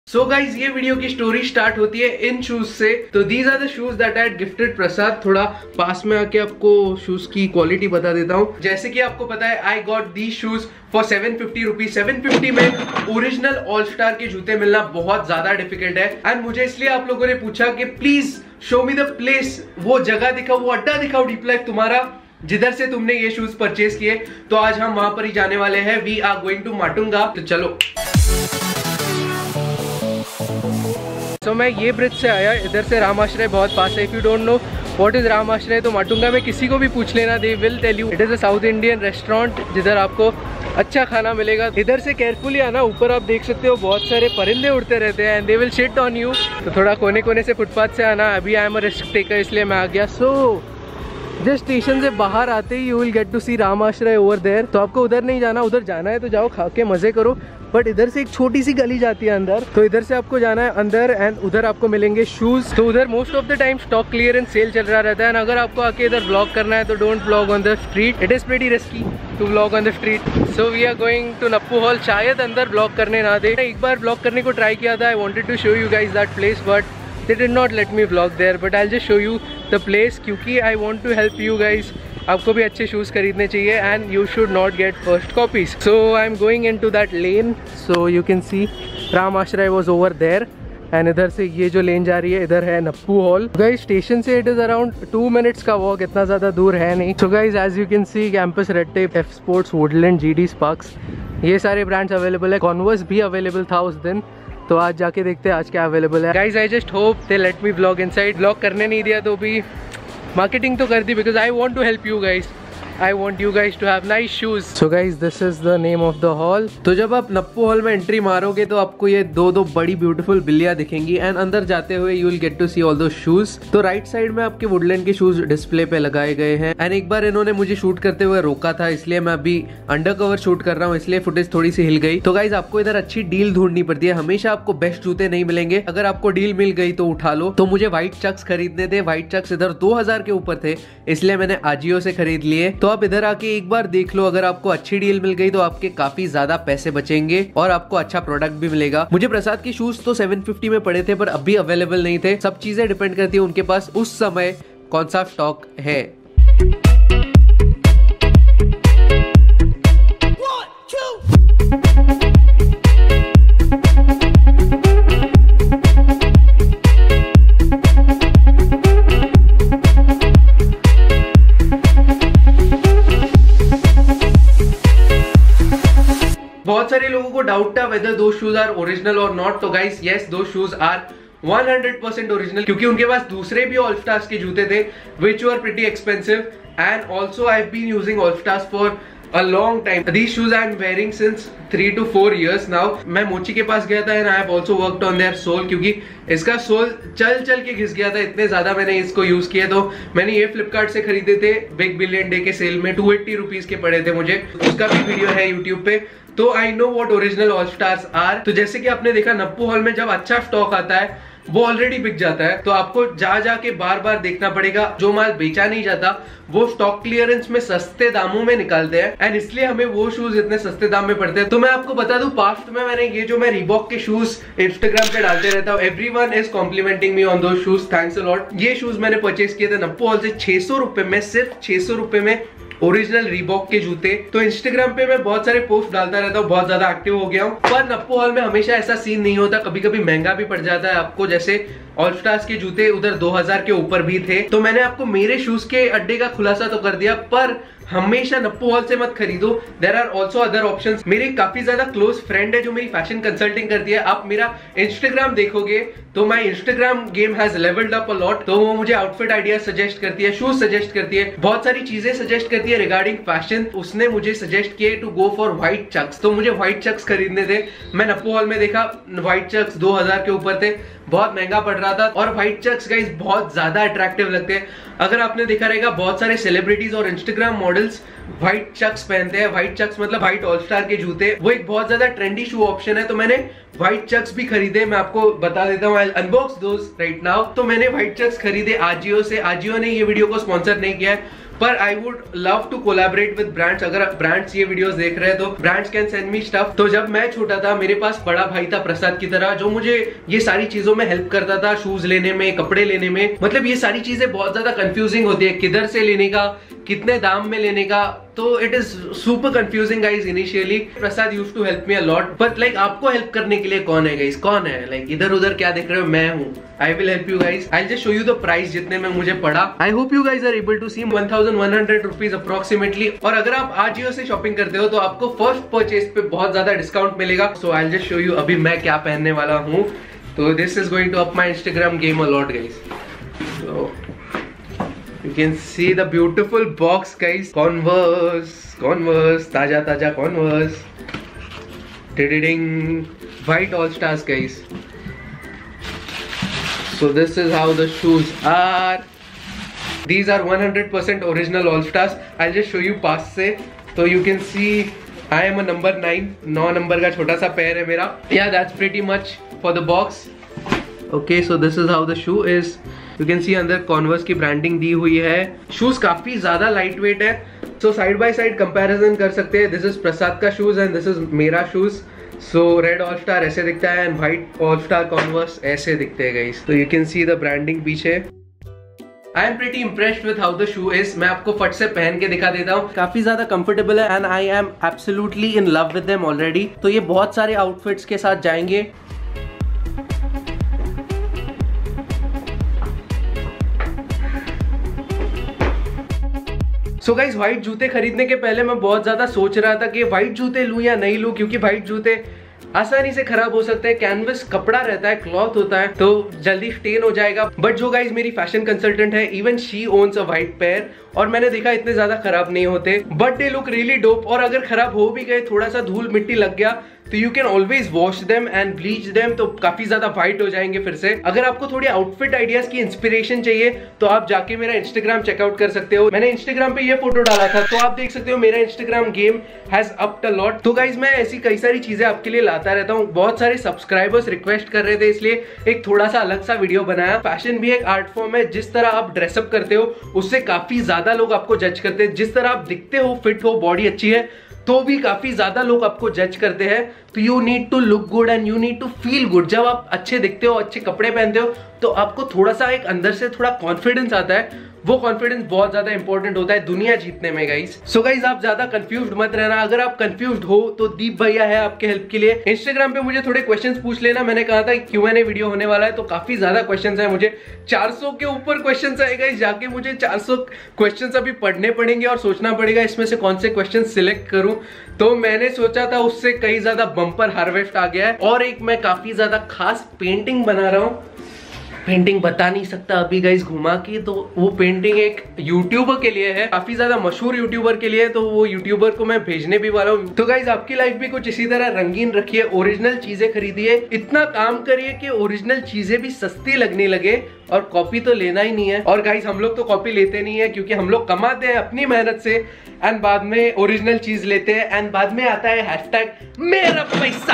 सो guys ये video की story start होती है इन शूज से। तो these are the shoes that I had gifted Prasad. थोड़ा पास में आके आपको शूज की क्वालिटी बता देता हूँ। जैसे कि आपको पता है I got these shoes for 750 rupees. 750 में ओरिजिनल ऑल स्टार के जूते मिलना बहुत ज्यादा डिफिकल्ट है। एंड मुझे इसलिए आप लोगों ने पूछा कि please show me the place, वो जगह दिखाओ, वो अड्डा दिखाओ DeepLife तुम्हारा जिधर से तुमने ये शूज परचेज किए। तो आज हम वहां पर ही जाने वाले हैं। We are going to Matunga. तो चलो। तो मैं ये ब्रिज से आया, इधर से रामाश्रय बहुत पास है। If you don't know what is Ramashray तो माटुंगा में किसी को भी पूछ लेना, they will tell you. It is a south Indian restaurant जिधर आपको अच्छा खाना मिलेगा। इधर से केयरफुली आना, ऊपर आप देख सकते हो बहुत सारे परिंदे उड़ते रहते हैं and they will shit on you. तो थोड़ा कोने कोने से फुटपाथ से आना। अभी I am a risk taker इसलिए मैं आ गया। सो जिस स्टेशन से बाहर आते ही you will get to see Ramashray over there. तो आपको उधर नहीं जाना, उधर जाना है तो जाओ, खा के मजे करो। बट इधर से एक छोटी सी गली जाती है अंदर, तो इधर से आपको जाना है अंदर एंड उधर आपको मिलेंगे शूज। तो उधर most of the time stock clearance sale चल रहा रहता है। अगर आपको आके इधर ब्लॉग करना है तो don't blog on the street, it is pretty risky to blog on the street. So we are going to Nappu Hall. शायद अंदर ब्लॉग करने ना दे। एक बार ब्लॉग करने को ट्राई किया था। I wanted to show you guys that place but they did not let me vlog there, but I'll just show you the place क्योंकि I want to help you guys। आपको भी अच्छे shoes खरीदने चाहिए and you should not get first copies। So I'm going into that lane, so you can see Ram Ashray was over there and इधर से ये जो लेन जा रही है इधर है नप्पू हॉल। गाइस स्टेशन से इट इज़ अराउंड 2 minutes का वॉक, इतना ज़्यादा दूर है नहीं। So guys as you can see Campus Red Tape, F Sports, Woodland, GD Sparks, ये सारे ब्रांड्स अवेलेबल है। कॉन्वर्स भी अवेलेबल था उस दिन, तो आज जाके देखते हैं आज क्या अवेलेबल है। Guys I just hope they let me vlog inside. Vlog करने नहीं दिया तो भी मार्केटिंग तो कर दी because I want to help you guys. I want you guys to have nice shoes. So guys, this is the name of the hall. तो जब आप नप्पू हॉल में एंट्री मारोगे तो आपको ये दो बड़ी ब्यूटीफुल बिल्लियां दिखेंगी एंड अंदर जाते हुए you will get to see all those shoes। तो राइट साइड में आपके वुडलैंड के शूज डिस्प्ले पे लगाए गए हैं एंड एक बार इन्होंने मुझे शूट करते हुए रोका था, इसलिए मैं अभी अंडर कवर शूट कर रहा हूँ, इसलिए फुटेज थोड़ी सी हिल गई। तो गाइज आपको इधर अच्छी डील ढूंढनी पड़ती है। हमेशा आपको बेस्ट जूते नहीं मिलेंगे। अगर आपको डील मिल गई तो उठा लो। तो मुझे व्हाइट चक्स खरीदने थे। व्हाइट चक्स इधर 2000 के ऊपर थे, इसलिए मैंने आजियो से खरीद लिए। तो आप इधर आके एक बार देख लो, अगर आपको अच्छी डील मिल गई तो आपके काफी ज्यादा पैसे बचेंगे और आपको अच्छा प्रोडक्ट भी मिलेगा। मुझे प्रसाद के शूज तो 750 में पड़े थे पर अभी अवेलेबल नहीं थे। सब चीजें डिपेंड करती है उनके पास उस समय कौन सा स्टॉक है। बहुत सारे लोगों को डाउट था whether those shoes are original or not। तो guys yes, those shoes are 100% original क्योंकि उनके पास दूसरे भी ऑल स्टार्स के जूते थे which were pretty expensive and also I've been using all stars for a long time। These shoes I am wearing since 3 to 4 years now। मैं मोची के पास गया था and I have also worked on their sole क्योंकि इसका soul चल के घिस गया था, इतने ज्यादा मैंने इसको यूज किया। तो मैंने ये फ्लिपकार्ट से खरीदे थे बिग बिलियन डे के सेल में। 280 रुपीज के पड़े थे मुझे। उसका भी वीडियो है यूट्यूब पे। तो I know what original All Stars are. तो जैसे कि आपने देखा नप्पू हॉल में जब अच्छा स्टॉक आता है वो ऑलरेडी बिक जाता है, तो आपको जाके बार देखना पड़ेगा। जो माल बेचा नहीं जाता वो स्टॉक क्लियरेंस में सस्ते दामों में निकालते हैं एंड इसलिए हमें वो शूज इतने सस्ते दाम में पड़ते हैं। तो मैं आपको बता दूं पास्ट में मैंने ये जो मैं रीबॉक के शूज इंस्टाग्राम पे डालते रहता हूँ, everyone is complimenting me on those shoes, thanks a lot. ये शूज मैंने परचेज किए थे नप्पू हॉल से 600 रुपए में, सिर्फ 600 रुपए में ओरिजिनल रीबॉक के जूते। तो इंस्टाग्राम पे मैं बहुत सारे पोस्ट डालता रहता हूँ, बहुत ज्यादा एक्टिव हो गया हूँ। पर नप्पू हॉल में हमेशा ऐसा सीन नहीं होता, कभी कभी महंगा भी पड़ जाता है आपको। जैसे ऑल स्टार्स के जूते उधर 2000 के ऊपर भी थे। तो मैंने आपको मेरे शूज के अड्डे का खुलासा तो कर दिया, पर हमेशा नप्पू हॉल से मत खरीदो। There are also other options. मेरी काफी ज्यादा क्लोज फ्रेंड है जो मेरी फैशन कंसल्टिंग करती है। आप मेरा इंस्टाग्राम देखोगे तो my Instagram game has levelled up a lot. तो वो मुझे आउटफिट आइडिया सजेस्ट करती है, शूज सजेस्ट करती है, बहुत सारी चीजें सजेस्ट करती है रिगार्डिंग फैशन। उसने मुझे सजेस्ट किए to go for white Chucks. तो मुझे व्हाइट चक्स खरीदने थे। मैं नप्पू हॉल में देखा व्हाइट चक्स 2000 के ऊपर थे, बहुत महंगा पड़ रहा था। और व्हाइट चक्स गाइस बहुत ज्यादा अट्रैक्टिव लगते हैं। अगर आपने देखा रहेगा बहुत सारे सेलिब्रिटीज और इंस्टाग्राम मॉडल्स व्हाइट चक्स पहनते हैं। व्हाइट चक्स मतलब व्हाइट ऑल स्टार के जूते, वो एक बहुत ज्यादा ट्रेंडी शू ऑप्शन है। तो मैंने व्हाइट चक्स भी खरीदे, मैं आपको बता देता हूँ, I unbox those right now. तो मैंने व्हाइट चक्स खरीदे आजियो से। आजियो ने ये वीडियो को स्पॉन्सर नहीं किया है पर I would love to collaborate with brands. अगर ब्रांड्स ये वीडियोस देख रहे हैं तो brands can send me stuff. तो जब मैं छोटा था मेरे पास बड़ा भाई था प्रसाद की तरह, जो मुझे ये सारी चीजों में हेल्प करता था, शूज लेने में, कपड़े लेने में। मतलब ये सारी चीजें बहुत ज्यादा कंफ्यूजिंग होती है, किधर से लेने का, कितने दाम में लेने का, तो it is super confusing guys initially. Prasad used to help me a lot, but like आपको हेल्प करने के लिए कौन है गाइज, कौन है? लाइक इधर उधर क्या देख रहे हो, मैं हूँ। I will help you guys, I just show you the price जितने में मुझे पड़ा। I hope you guys are able to see 1100 rupees approximately. और अगर आप आजियो से शॉपिंग करते हो तो आपको फर्स्ट परचेज पे बहुत ज्यादा डिस्काउंट मिलेगा। So I just show you अभी मैं क्या पहनने वाला हूँ। तो this is going to up my Instagram game a lot guys. So you can see the beautiful box guys, Converse, taja Converse, ding, white all stars guys. So this is how the shoes are. These are 100% original all stars. I'll just show you pass se. So you can see I am a number 9, 9 number का छोटा सा पैर है मेरा। Yeah, that's pretty much for the box. Okay, so this is how the shoe is. You can see अंदर Converse की branding दी हुई है। शूज काफी ज्यादा लाइट वेट है, so side by side comparison कर सकते हैं। दिस इज प्रसाद का शूज एंड दिस इज मेरा shoes. So red All Star ऐसे दिखता है and white All Star Converse ऐसे दिखते हैं गाइस। तो you can see the branding पीछे। I am pretty impressed with how the shoe is. मैं आपको फट से पहन के दिखा देता हूँ। काफी ज्यादा कंफर्टेबल है and I am absolutely in love with them already. तो ये बहुत सारे आउटफिट्स के साथ जाएंगे। सो गाइज व्हाइट जूते खरीदने के पहले मैं बहुत ज्यादा सोच रहा था कि व्हाइट जूते लूं या नहीं लूं, क्योंकि व्हाइट जूते आसानी से खराब हो सकते हैं। कैनवस कपड़ा रहता है, क्लॉथ होता है, तो जल्दी स्टेन हो जाएगा। बट जो गाइज मेरी फैशन कंसल्टेंट है, even she owns a white pair, और मैंने देखा इतने ज्यादा खराब नहीं होते, but they look really dope. और अगर खराब हो भी गए, थोड़ा सा धूल मिट्टी लग गया, तो you can always wash them and bleach them, तो काफी ज्यादा व्हाइट हो जाएंगे फिर से। अगर आपको थोड़ी आउटफिट आइडियाज की इंस्पिरेशन चाहिए तो आप जाके मेरा इंस्टाग्राम चेकआउट कर सकते हो। मैंने इंस्टाग्राम पे ये फोटो डाला था, तो आप देख सकते हो मेरा Instagram game has upped a lot. तो गाइज मैं ऐसी कई सारी चीजें आपके लिए लाता रहता हूँ। बहुत सारे सब्सक्राइबर्स रिक्वेस्ट कर रहे थे, इसलिए एक थोड़ा सा अलग सा वीडियो बनाया। फैशन भी एक आर्ट फॉर्म है, जिस तरह आप ड्रेसअप करते हो उससे काफी ज्यादा लोग आपको जज करते हैं। जिस तरह आप दिखते हो, फिट हो, बॉडी अच्छी है, तो भी काफी ज्यादा लोग आपको जज करते हैं। तो you need to look good and you need to feel good. जब आप अच्छे दिखते हो, अच्छे कपड़े पहनते हो, तो आपको थोड़ा सा एक अंदर से थोड़ा कॉन्फिडेंस आता है। वो कॉन्फिडेंस बहुत ज्यादा इंपॉर्टेंट होता है दुनिया जीतने में गाइस। सो गाइस आप ज्यादा कंफ्यूज्ड मत रहना। अगर आप कंफ्यूज्ड हो तो दीप भैया है आपके हेल्प के लिए। इंस्टाग्राम पे मुझे थोड़े क्वेश्चंस पूछ लेना। मैंने कहा था Q&A वीडियो होने वाला है, तो काफी ज्यादा क्वेश्चंस है। मुझे 400 के ऊपर क्वेश्चंस आएगा। जाके मुझे 400 क्वेश्चंस अभी पढ़ने पड़ेंगे और सोचना पड़ेगा इसमें से कौन से क्वेश्चन सिलेक्ट करूं। तो मैंने सोचा था उससे कई ज्यादा बम्पर हार्वेस्ट आ गया है। और एक मैं काफी ज्यादा खास पेंटिंग बना रहा हूं। पेंटिंग बता नहीं सकता अभी गाइस घुमा के, तो वो पेंटिंग एक यूट्यूबर के लिए है, काफी ज्यादा मशहूर यूट्यूबर के लिए। तो वो यूट्यूबर को मैं भेजने भी वाला हूँ। तो गाइस आपकी लाइफ भी कुछ इसी तरह रंगीन रखिए, ओरिजिनल चीजें खरीदिए, इतना काम करिए कि ओरिजिनल चीजें भी सस्ती लगने लगे। और कॉपी तो लेना ही नहीं है। और गाइस हम लोग तो कॉपी लेते नहीं है, क्योंकि हम लोग कमाते हैं अपनी मेहनत से एंड बाद में ओरिजिनल चीज लेते हैं एंड बाद में आता है हैशटैग मेरा पैसा।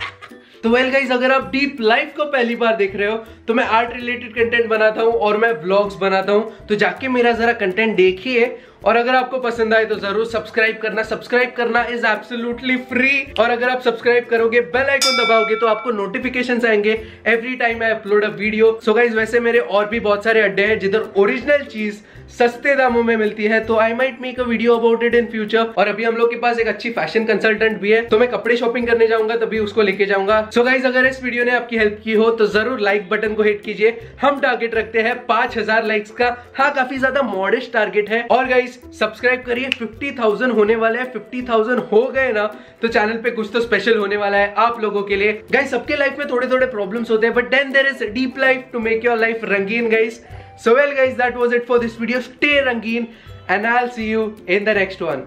तो वेल गाइस अगर आप डीप लाइफ को पहली बार देख रहे हो, तो मैं आर्ट रिलेटेड कंटेंट बनाता हूं और मैं व्लॉग्स बनाता हूं। तो जाके मेरा जरा कंटेंट देखिए, और अगर आपको पसंद आए तो जरूर सब्सक्राइब करना। सब्सक्राइब करना इज एब्सोल्युटली फ्री। और अगर आप सब्सक्राइब करोगे, बेल आइकन दबाओगे, तो आपको नोटिफिकेशंस आएंगे every time I upload a video. So guys वैसे मेरे और भी बहुत सारे अड्डे हैं जिधर ओरिजिनल चीज सस्ते दामों में मिलती है, तो I might make a video about it in future. और अभी हम लोग के पास एक अच्छी फैशन कंसल्टेंट भी है, तो मैं कपड़े शॉपिंग करने जाऊंगा तभी उसको लेके जाऊंगा। सो गाइस अगर इस वीडियो ने आपकी हेल्प की हो तो जरूर लाइक बटन को हिट कीजिए। हम टारगेट रखते हैं 5000 लाइक्स का। हाँ काफी ज्यादा मॉडेस्ट टारगेट है। और गाइस सब्सक्राइब करिए, 50,000 होने वाले हैं। 50,000 हो गए ना तो चैनल पे कुछ तो स्पेशल होने वाला है आप लोगों के लिए। गाइस सबके लाइफ में थोड़े थोड़े प्रॉब्लम्स होते हैं, but then there is deep life to make your life रंगीन guys. So well guys, that was it for this video. Stay rangeen and I'll see you in the next one.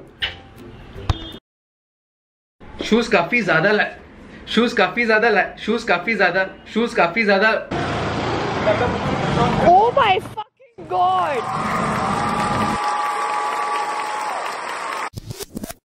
Shoes काफी ज्यादा Oh my fucking god!